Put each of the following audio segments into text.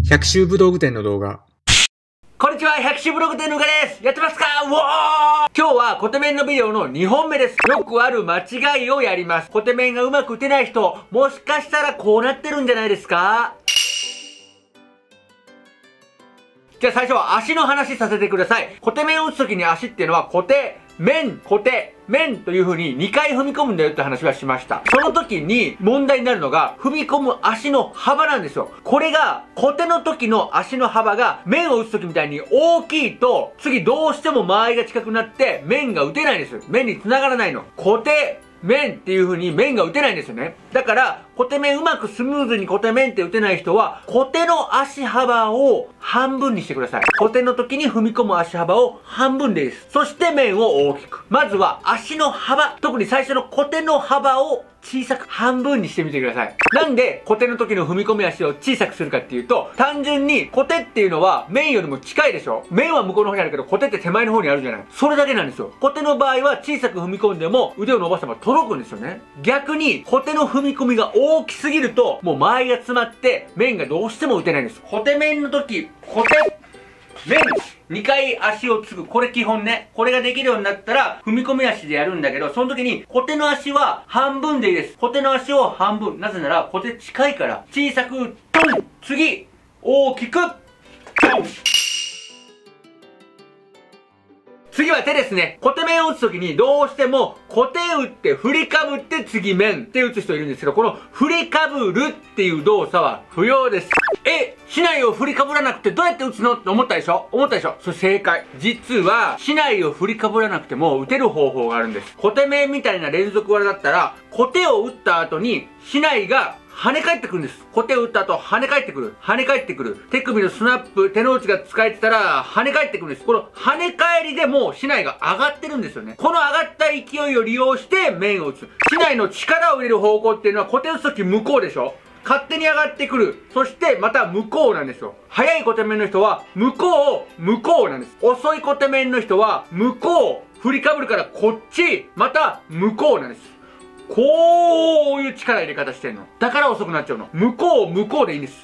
百秋武道具店の動画。 こんにちは、百秋ブログ店のうかです。やってますか？うおー！今日はコテメンのビデオの2本目です。よくある間違いをやります。コテメンがうまく打てない人、もしかしたらこうなってるんじゃないですか？じゃあ最初は足の話させてください。コテメンを打つときに足っていうのはコテメンという風に2回踏み込むんだよって話はしました。その時に問題になるのが踏み込む足の幅なんですよ。これがコテの時の足の幅が面を打つ時みたいに大きいと次どうしても間合いが近くなって面が打てないんです。面に繋がらないの。コテ面っていう風に面が打てないんですよね。だからコテ面うまくスムーズにコテ面って打てない人はコテの足幅を半分にしてください。コテの時に踏み込む足幅を半分でいいです。そして面を大きく。まずは足の幅、特に最初のコテの幅を小さく半分にしてみてください。なんでコテの時の踏み込み足を小さくするかっていうと、単純にコテっていうのは面よりも近いでしょ。面は向こうの方にあるけどコテって手前の方にあるじゃない。それだけなんですよ。コテの場合は小さく踏み込んでも腕を伸ばせば届くんですよね。逆にコテの踏み込みが大きすぎるともう間合いが詰まって面がどうしても打てないんです。コテ面の時、コテ面2回足を継ぐ。これ基本ね。これができるようになったら、踏み込み足でやるんだけど、その時に、コテの足は半分でいいです。コテの足を半分。なぜなら、コテ近いから。小さく、トン次大きく、トン次は手ですね。コテ面を打つときにどうしてもコテ打って振りかぶって次面って打つ人いるんですけど、この振りかぶるっていう動作は不要です。竹刀を振りかぶらなくてどうやって打つのって思ったでしょ？それ正解。実は竹刀を振りかぶらなくても打てる方法があるんです。コテ面みたいな連続技だったら、コテを打った後に竹刀が跳ね返ってくるんです。コテを打った後、跳ね返ってくる。手首のスナップ、手の内が使えてたら、跳ね返ってくるんです。この跳ね返りでも、竹刀が上がってるんですよね。この上がった勢いを利用して、面を打つ。竹刀の力を入れる方向っていうのは、コテ打つとき向こうでしょ？勝手に上がってくる。そして、また向こうなんですよ。速いコテ面の人は、向こうなんです。遅いコテ面の人は、向こう、振りかぶるからこっち、また向こうなんです。こういう力入れ方してんの。だから遅くなっちゃうの。向こうでいいんです。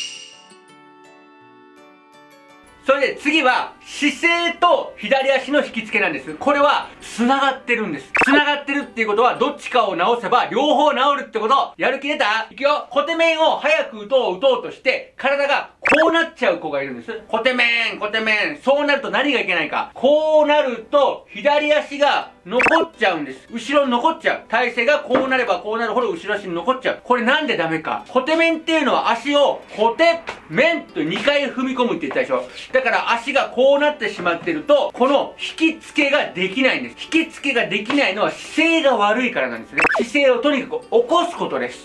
それで次は姿勢と左足の引き付けなんです。これは繋がってるんです。繋がってるっていうことはどっちかを直せば両方直るってこと。やる気出た？いくよ。コテ面を早く打とうとして体がこうなっちゃう子がいるんです。コテ面。そうなると何がいけないか。こうなると左足が残っちゃうんです。後ろに残っちゃう。体勢がこうなればこうなるほど後ろ足に残っちゃう。これなんでダメか。コテ面っていうのは足をコテ面と2回踏み込むって言ったでしょ。だから足がこうなってしまってると、この引き付けができないんです。引き付けができないのは姿勢が悪いからなんですね。姿勢をとにかく起こすことです。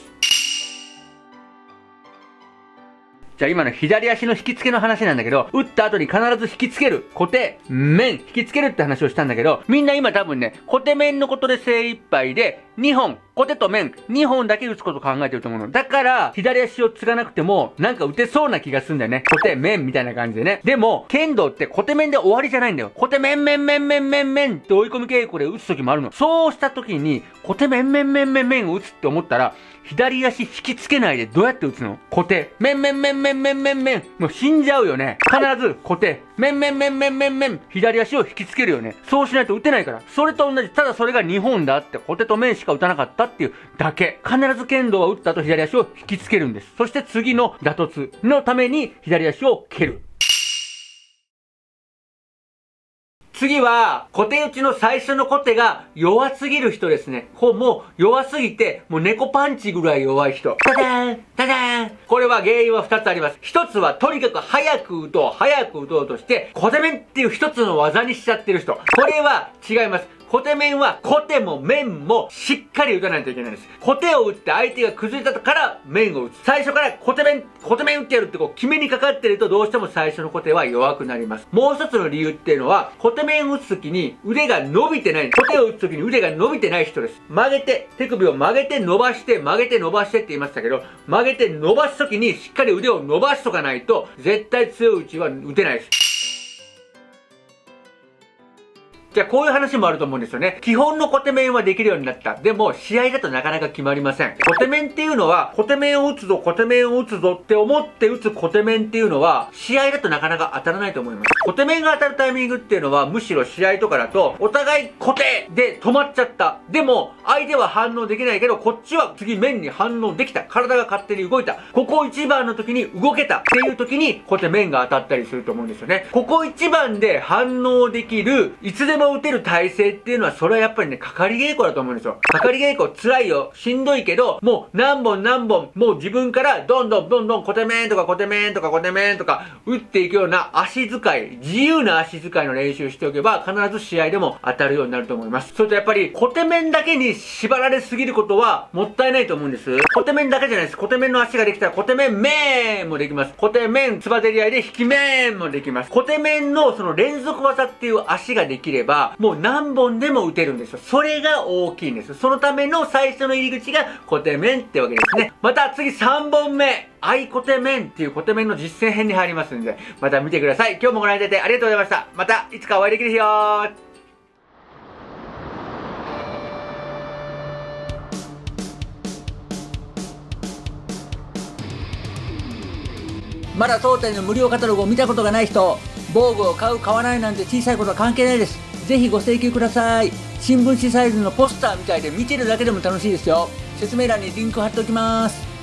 じゃあ今の左足の引き付けの話なんだけど、打った後に必ず引き付ける。コテ、面、引き付けるって話をしたんだけど、みんな今多分ね、コテ面のことで精一杯で、2本、コテと面、2本だけ打つことを考えてると思うの。だから、左足を継がなくても、なんか打てそうな気がするんだよね。コテ、面みたいな感じでね。でも、剣道ってコテ面で終わりじゃないんだよ。コテ面って追い込み稽古で打つ時もあるの。そうした時に、コテ面を打つって思ったら、左足引き付けないでどうやって打つの？コテ、面。もう死んじゃうよね。必ず、コテ、面。左足を引き付けるよね。そうしないと打てないから。それと同じ。ただそれが2本だって、コテと面しか打たなかったっていうだけ。必ず剣道は打った後左足を引き付けるんです。そして次の打突のために左足を蹴る。次は、コテ打ちの最初のコテが弱すぎる人ですね。もう弱すぎて、もう猫パンチぐらい弱い人。ダダーンこれは原因は2つあります。1つはとにかく早く打とうとして、コテ面っていう1つの技にしちゃってる人。これは違います。コテ面はコテも面もしっかり打たないといけないんです。コテを打って相手が崩れたから面を打つ。最初からコテ面打ってやるって決めにかかってるとどうしても最初のコテは弱くなります。もう一つの理由っていうのは、コテ面を打つときに腕が伸びてない。コテを打つときに腕が伸びてない人です。手首を曲げて伸ばしてって言いましたけど、曲げて伸ばすときにしっかり腕を伸ばしとかないと絶対強い打ちは打てないです。 じゃあこういう話もあると思うんですよね。基本のコテメンはできるようになった。でも、試合だとなかなか決まりません。コテメンっていうのは、コテメンを打つぞ、コテメンを打つぞって思って打つコテメンっていうのは、試合だとなかなか当たらないと思います。コテメンが当たるタイミングっていうのは、むしろ試合とかだと、お互いコテで止まっちゃった。でも、相手は反応できないけど、こっちは次面に反応できた。体が勝手に動いた。ここ一番の時に動けたっていう時に、コテ面が当たったりすると思うんですよね。ここ一番で反応できる、いつでも打てる体勢っていうのは、それはやっぱりね、かかり稽古だと思うんですよ。かかり稽古辛いよ。しんどいけど、もう何本、もう自分からどんどんコテ面とかコテ面とかコテ面とか打っていくような足使い、自由な足使いの練習しておけば、必ず試合でも当たるようになると思います。それとやっぱり、コテ面だけに縛られすぎることは、もったいないと思うんです。コテ面だけじゃないです。コテ面の足ができたら、コテ面面もできます。コテ面、つばぜり合いで引き面もできます。コテ面のその連続技っていう足ができれば、もう何本でも打てるんですよ。それが大きいんです。そのための最初の入り口がコテ面ってわけですね。また次3本目。アイコテ面っていうコテ面の実践編に入りますんで、また見てください。今日もご覧いただいてありがとうございました。またいつかお会いできる日よ。まだ当店の無料カタログを見たことがない人、防具を買う買わないなんて小さいことは関係ないです。ぜひご請求ください。新聞紙サイズのポスターみたいで見てるだけでも楽しいですよ。説明欄にリンク貼っておきます。